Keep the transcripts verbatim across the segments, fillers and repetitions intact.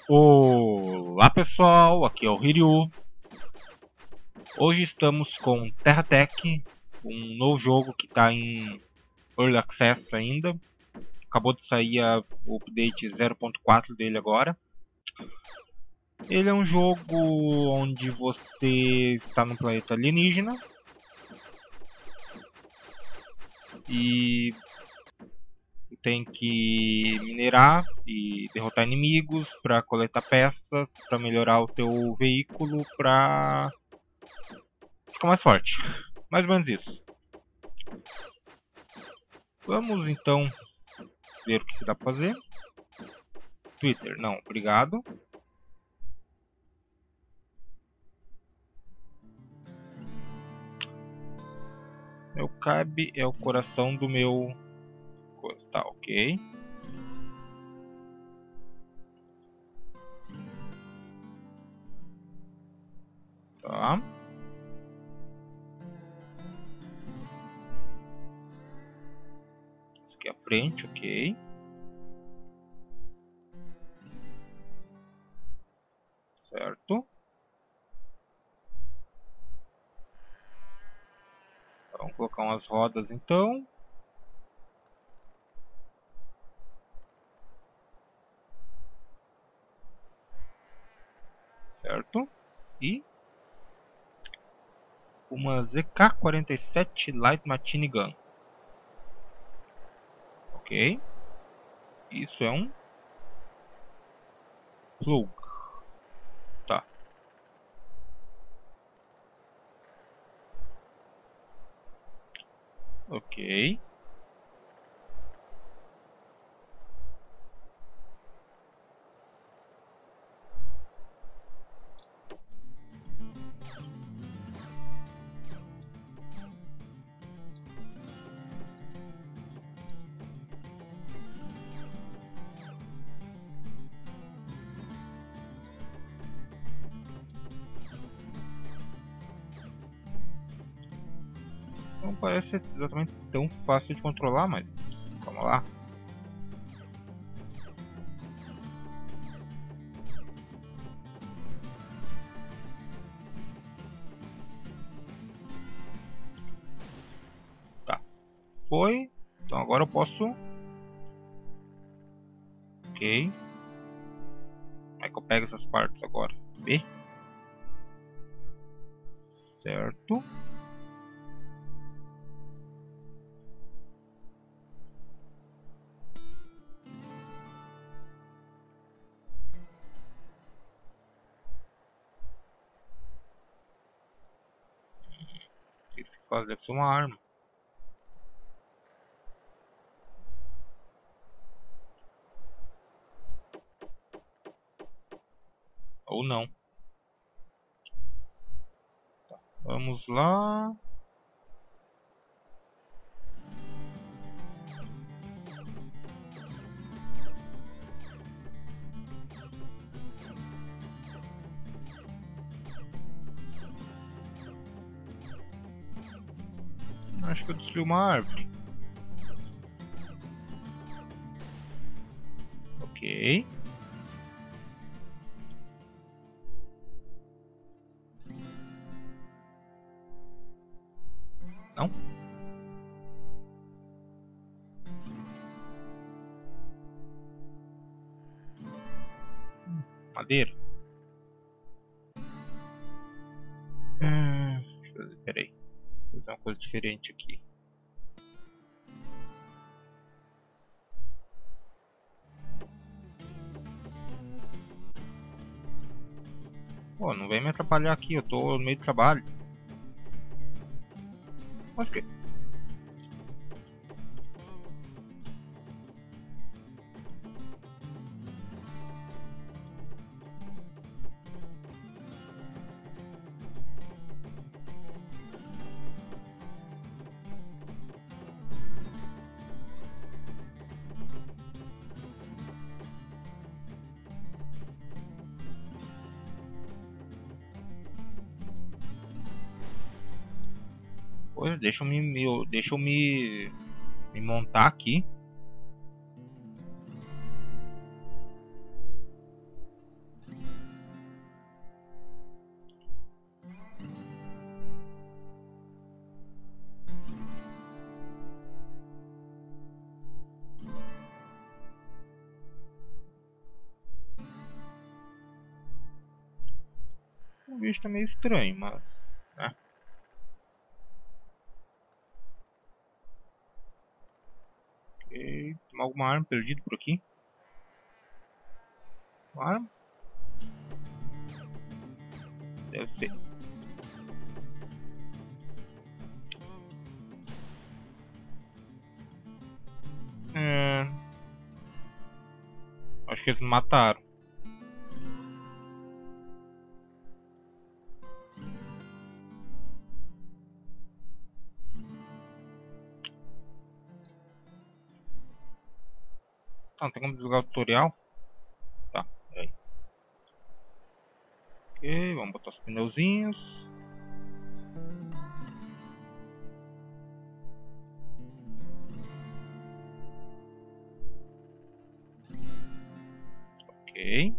Olá pessoal, aqui é o Hiryu. Hoje estamos com TerraTech, um novo jogo que está em Early Access ainda. Acabou de sair a, o update zero ponto quatro dele agora. Ele é um jogo onde você está num planeta alienígena e tem que minerar e derrotar inimigos para coletar peças, para melhorar o teu veículo, para ficar mais forte. Mais ou menos isso. Vamos então ver o que dá para fazer. Twitter, não, obrigado. Meu cab é o coração do meu coisa, tá, ok. Tá. Isso aqui é a frente, ok. Certo. Vamos colocar umas rodas então. Certo. E uma Z K quarenta e sete Light Machine Gun. Ok. Isso é um plug. Tá. Ok. Não parece exatamente tão fácil de controlar, mas vamos lá. Tá. Foi. Então agora eu posso. Ok. Como é que eu pego essas partes agora? B. Certo. Esse quase deve ser uma arma. Ou não. Tá. Vamos lá. Acho que eu destruí uma árvore. Ok. Não. Madeira. Hum, deixa eu fazer, peraí. Vou fazer uma coisa diferente aqui. Pô, não vem me atrapalhar aqui, eu tô no meio do trabalho. Acho que... Pois, deixa eu me, me, deixa eu me, me montar aqui. bicho tá meio estranho, mas... né? Ok, tem alguma arma perdida por aqui? Uma arma? Deve ser. É... Acho que eles me mataram. Não, tem como desligar o tutorial? Tá, peraí. Ok, vamos botar os pneuzinhos. Ok.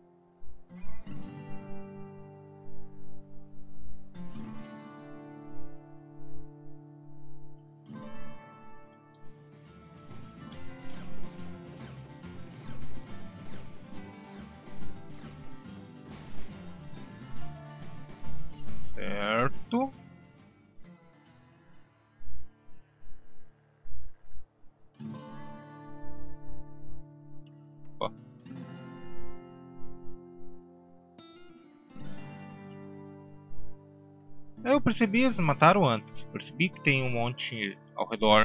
Certo. Opa. Eu percebi, eles mataram antes. Percebi que tem um monte ao redor.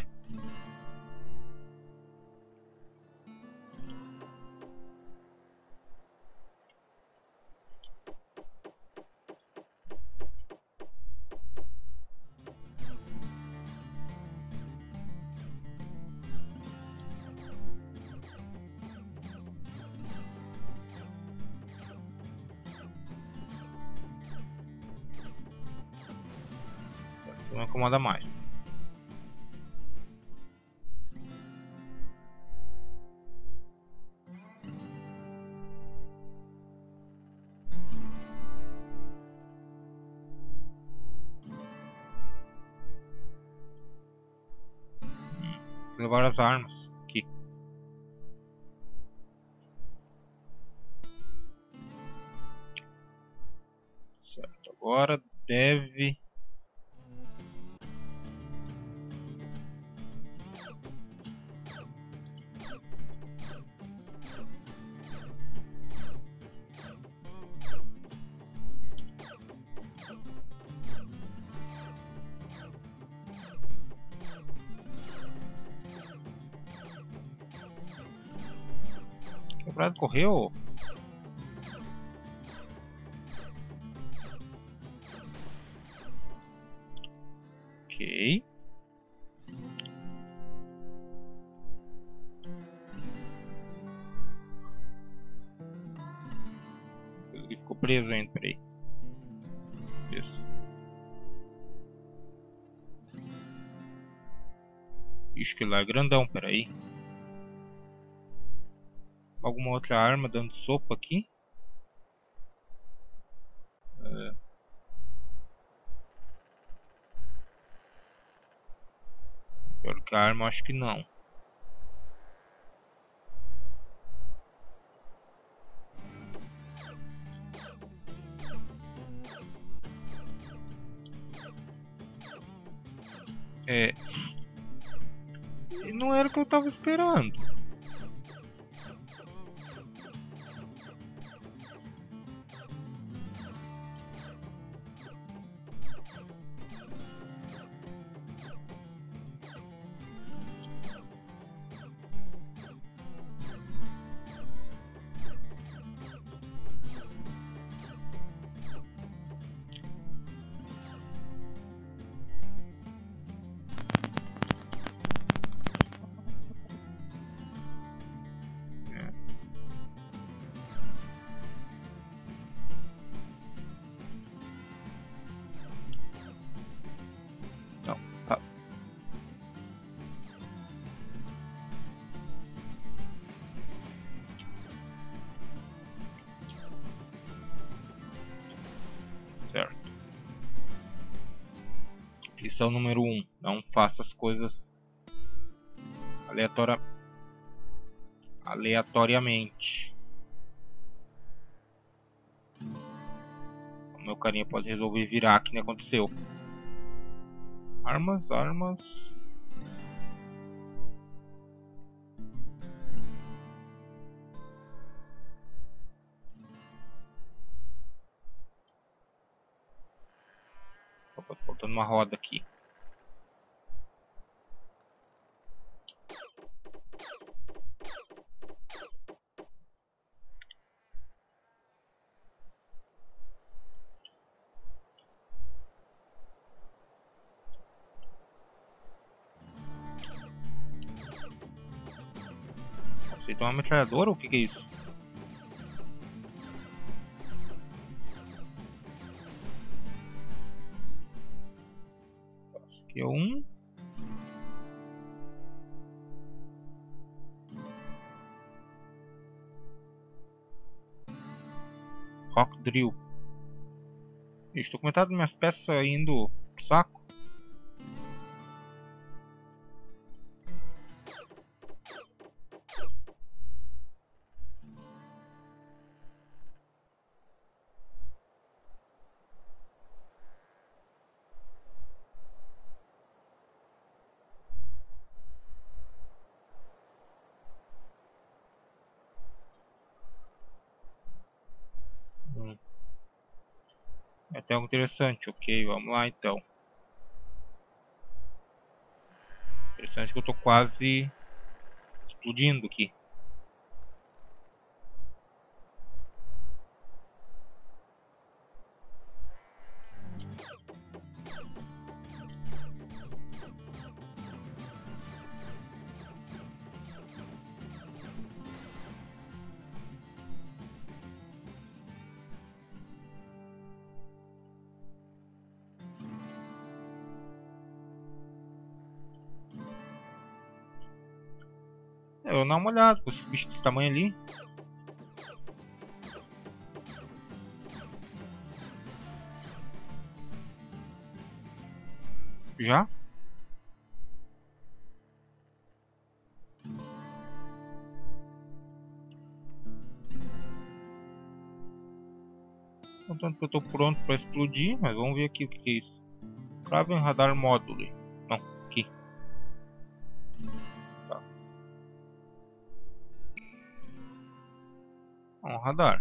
Não incomoda mais. Hum, levar as armas aqui. Certo, agora deve... Quebrado correu? Ok. Ele ficou preso ainda, peraí. Isso. Ixi, que lá é grandão, peraí. Alguma outra arma dando sopa aqui? É. Pior que a arma, acho que não. É. E não era o que eu tava esperando. Não, tá. Certo. Lição número um. Não faça as coisas aleatória... aleatoriamente. meu carinha pode resolver virar, que nem aconteceu. Armas, armas. Opa, tá faltando uma roda aqui. Você tem uma metralhadora ou o que, que é isso? Acho que é um. Rock Drill. Estou comentando minhas peças indo pro saco. Hum. É até algo interessante, ok, vamos lá então. Interessante que eu tô quase explodindo aqui. Eu vou dar uma olhada com esse bicho desse tamanho ali. Já? Portanto que eu tô pronto para explodir, mas vamos ver aqui o que é isso. Kraven Radar Module. Não, aqui. Tá. Um radar.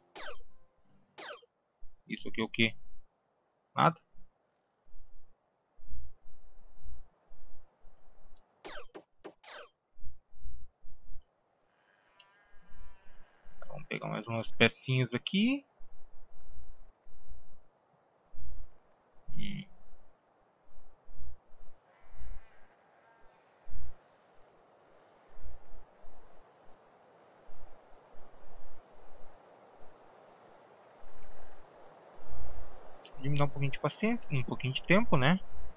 Isso aqui é o que? Nada? Vamos pegar mais umas pecinhas aqui. Hum. Me dá um pouquinho de paciência, um pouquinho de tempo, né?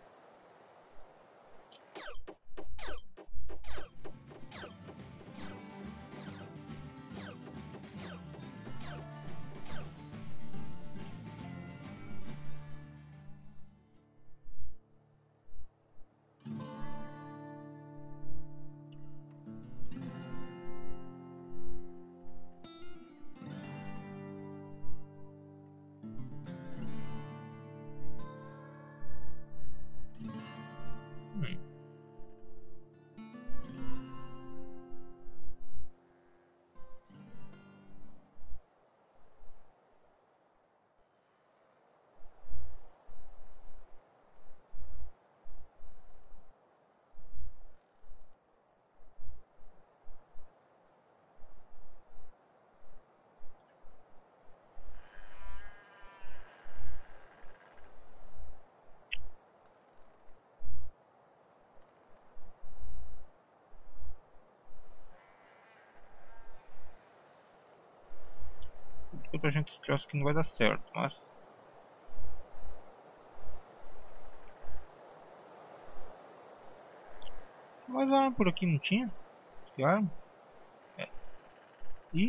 Hum. Eu tô achando que esse troço aqui não vai dar certo, mas... Mais arma por aqui não tinha? Que arma? É. E...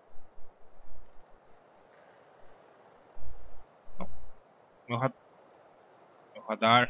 Não. Meu, ra... Meu radar...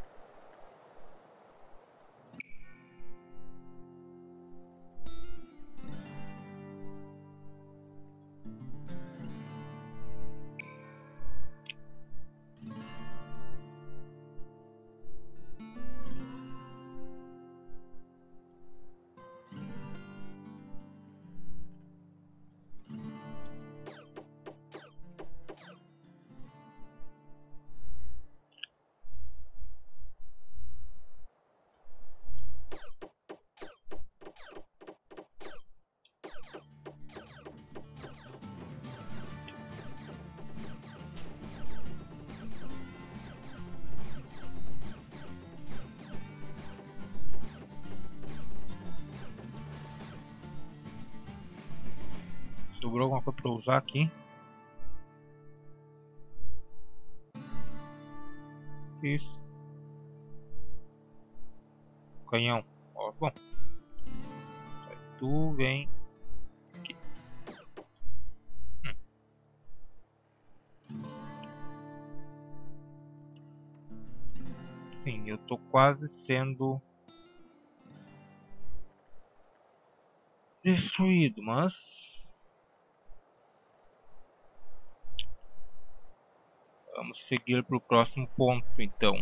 Sobrou alguma coisa pra usar aqui? Isso. Canhão. Ó, bom. Sai tu, vem aqui. Hum. Sim, eu tô quase sendo destruído, mas vamos seguir para o próximo ponto, então.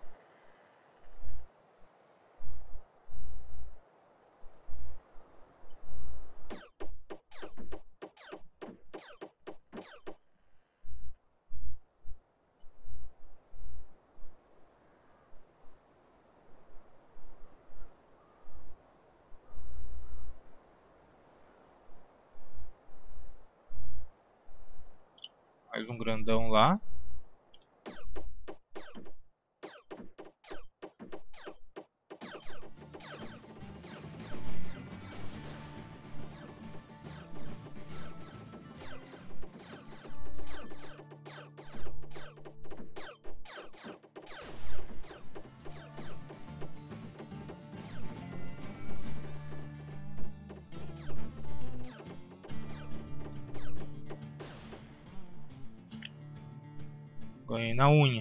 Mais um grandão lá. Ganhei na unha.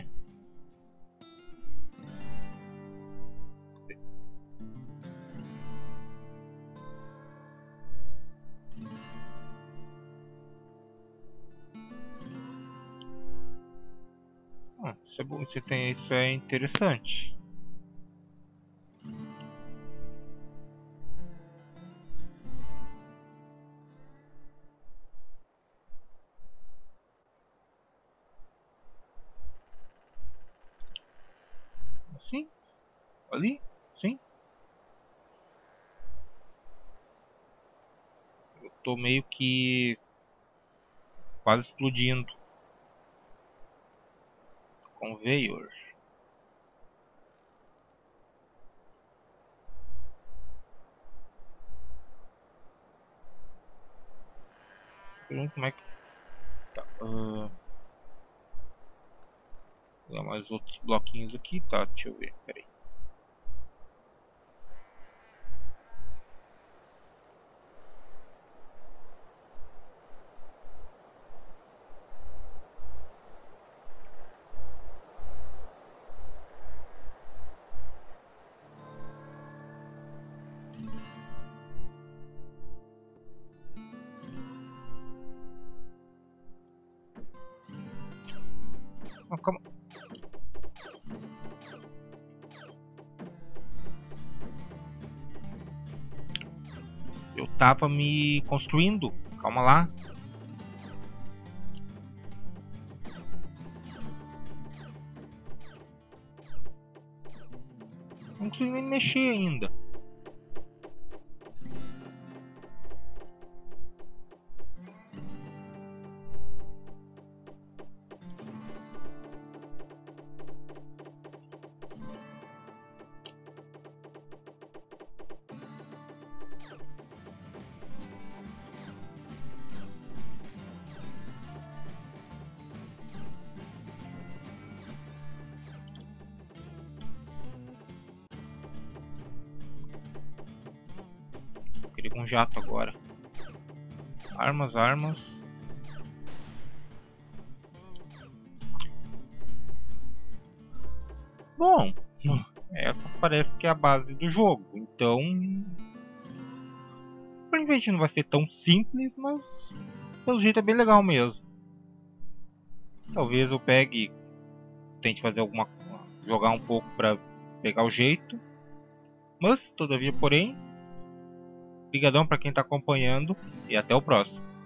Ah, isso é bom, você tem, isso é interessante. Assim? Ali? Sim? Eu tô meio que quase explodindo. Conveyor. Como é que tá? Uh... Vou dar mais outros bloquinhos aqui, tá? Deixa eu ver, peraí. Não, calma. Eu tava me construindo. Calma lá. Não consigo nem mexer ainda. Queria um jato agora. Armas, armas. Bom, essa parece que é a base do jogo. Então, provavelmente não vai ser tão simples, mas pelo jeito é bem legal mesmo. Talvez eu pegue, tente fazer alguma, jogar um pouco para pegar o jeito. Mas, todavia, porém, obrigadão para quem está acompanhando e até o próximo.